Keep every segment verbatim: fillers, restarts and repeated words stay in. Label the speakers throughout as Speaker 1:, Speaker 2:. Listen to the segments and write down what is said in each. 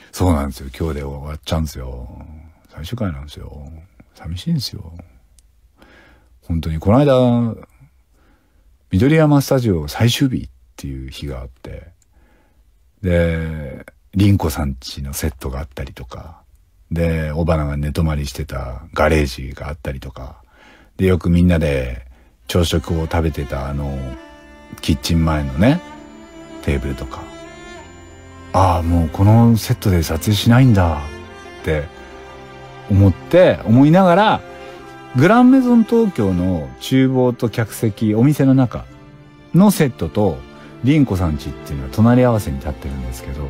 Speaker 1: そうなんですよ。今日で終わっちゃうんですよ。最終回なんですよ。寂しいんですよ。本当に、この間、緑山スタジオ最終日っていう日があって、で、凛子さん家のセットがあったりとか、で、小花が寝泊まりしてたガレージがあったりとか、で、よくみんなで朝食を食べてたあの、キッチン前のね、テーブルとか、ああ、もうこのセットで撮影しないんだって思って、思いながら、グランメゾン東京の厨房と客席、お店の中のセットと、凛子さん家っていうのは隣り合わせに立ってるんですけど、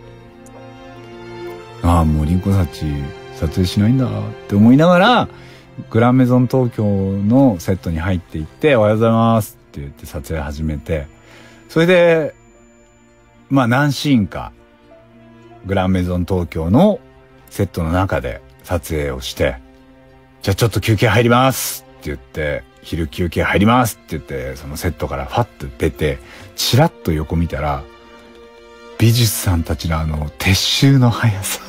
Speaker 1: ああ、もう凛子さん家撮影しないんだって思いながら、グランメゾン東京のセットに入っていって、おはようございますって言って撮影始めて、それで、まあ何シーンか、グランメゾン東京のセットの中で撮影をして、じゃあちょっと休憩入りますって言って、昼休憩入りますって言って、そのセットからファッと出て、チラッと横見たら、美術さんたちのあの撤収の速さ。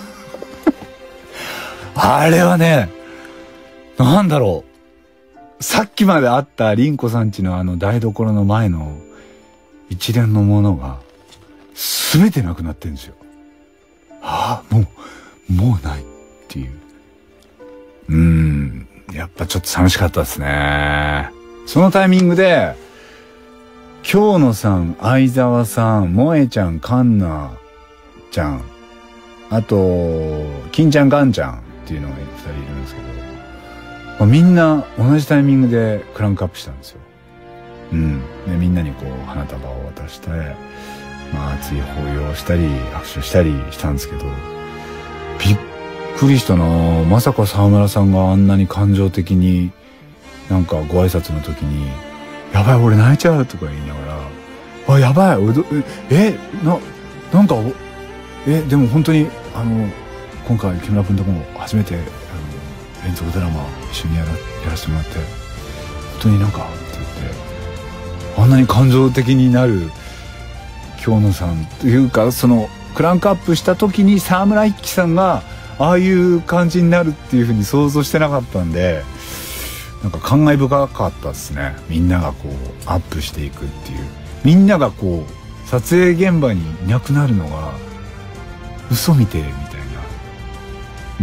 Speaker 1: あれはね、なんだろう。さっきまであった凛子さん家のあの台所の前の一連のものが、すべてなくなってるんですよ。ああ、もう、もうないっていう。うーん、やっぱちょっと寂しかったですね。そのタイミングで、京野さん、相沢さん、萌えちゃん、カンナちゃん、あと、金ちゃん、ガンちゃんっていうのがふたりいるんですけど、まあ、みんな同じタイミングでクランクアップしたんですよ。うん。で、みんなにこう、花束を渡して、まあ、熱い抱擁をしたり、握手したりしたんですけど、びっくりしたなぁ。まさか沢村さんがあんなに感情的に、なんかご挨拶の時に、やばい、俺泣いちゃうとか言いながら、あ、やばい、俺ど、え、な、なんか、え、でも本当に、あの、今回木村君とも初めて、あの、連続ドラマ一緒にやら、やらせてもらって、本当になんか、って言って、あんなに感情的になる、京野さんというか、そのクランクアップした時に沢村一樹さんがああいう感じになるっていう風に想像してなかったんで、なんか感慨深かったですね。みんながこうアップしていくっていう、みんながこう撮影現場にいなくなるのが嘘みてえみたいな。うん、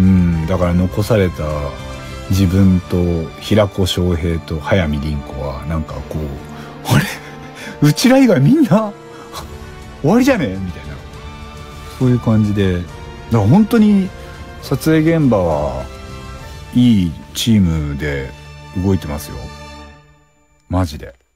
Speaker 1: だから残された自分と平子翔平と早見凛子はなんかこう、あれうちら以外みんな終わりじゃねみたいな、そういう感じで、だから本当に撮影現場はいいチームで動いてますよ、マジで。